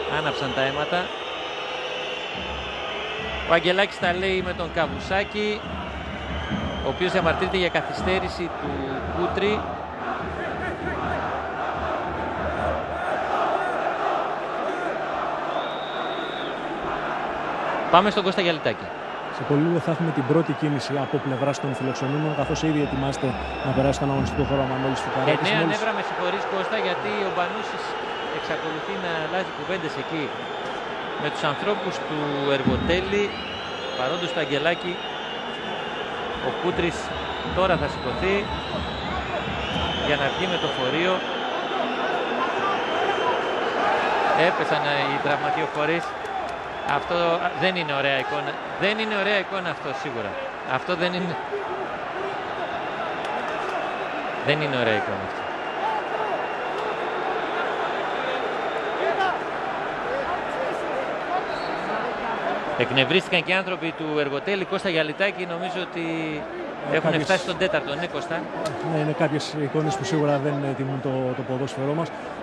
άναψαν τα αίματα. Ο Αγγελάκης τα λέει με τον Καβουσάκη, ο οποίος διαμαρτύρεται για καθυστέρηση του Κούτρη. Πάμε στον Κώστα Γιαλιτάκη. Σε πολύ λίγο θα έχουμε την πρώτη κίνηση από πλευράς των φιλοξενούμενων, καθώς ήδη ετοιμάζεται να περάσει στον αγωνιστικό χώρο Μανώλης Φουκαράκης. Νέα νεύρα, με συγχωρείς Κώστα, γιατί ο Μπανούσης εξακολουθεί να αλλάζει κουβέντες εκεί με τους ανθρώπους του Εργοτέλη. Παρόντος στο Αγγελάκη, ο Κούτρης τώρα θα σηκωθεί για να βγει με το φορείο. Έπεσαν οι τραυματιοφορείς. Αυτό δεν είναι ωραία εικόνα. Δεν είναι ωραία εικόνα αυτό σίγουρα. Αυτό δεν είναι. Δεν είναι ωραία εικόνα αυτό. Εκνευρίστηκαν και οι άνθρωποι του Εργοτέλη. Κώστα Γιαλιτάκη, νομίζω ότι έχουν φτάσει στον τέταρτο. Ναι, Κώστα. Ναι, είναι κάποιες εικόνες που σίγουρα δεν τιμούν το ποδόσφαιρό μας.